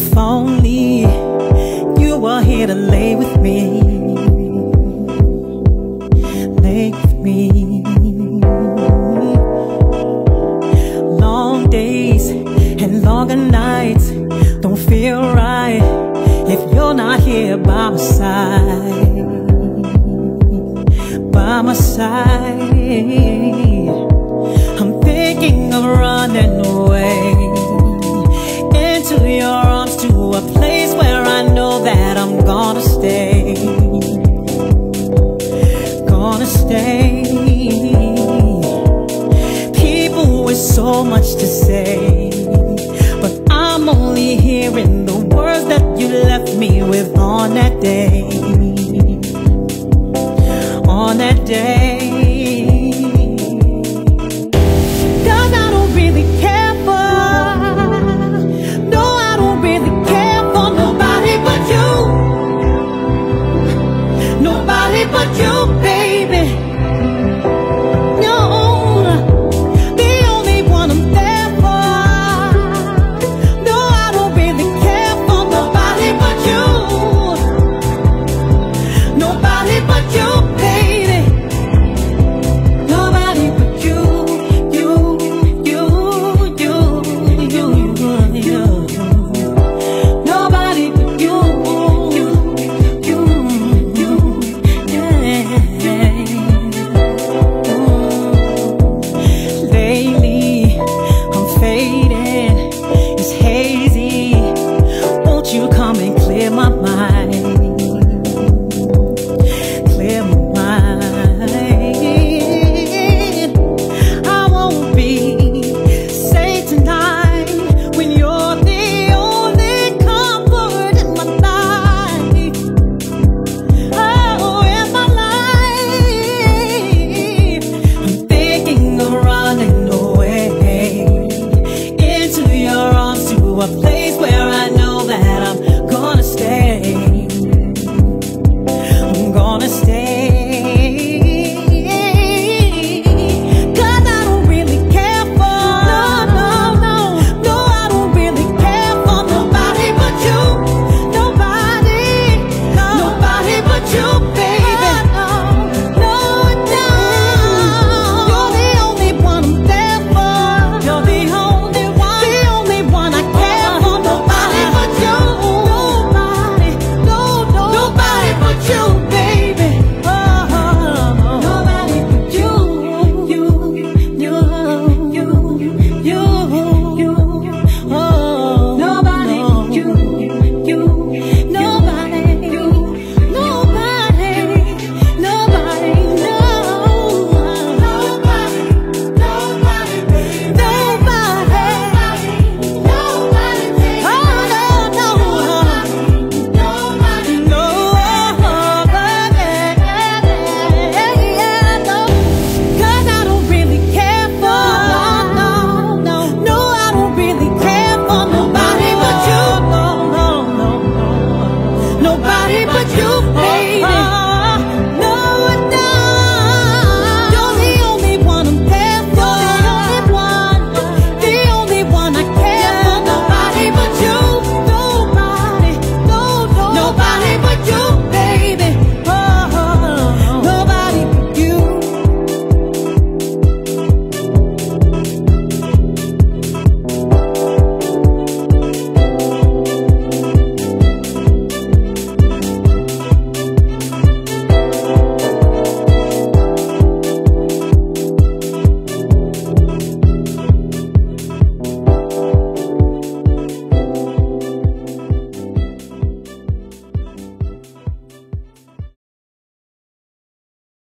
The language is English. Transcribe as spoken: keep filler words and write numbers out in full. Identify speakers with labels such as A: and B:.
A: If only you were here to lay with me, lay with me. Long days and longer nights don't feel right if you're not here by my side, by my side. I'm thinking of running away into your arms, to a place where I know that I'm gonna stay, gonna stay. People with so much to say, but I'm only hearing the words that you left me with on that day, on that day.